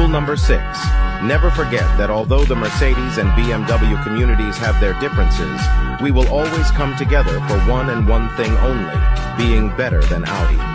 number 6. Never forget that although the Mercedes and BMW communities have their differences, we will always come together for one and one thing only, being better than Audi.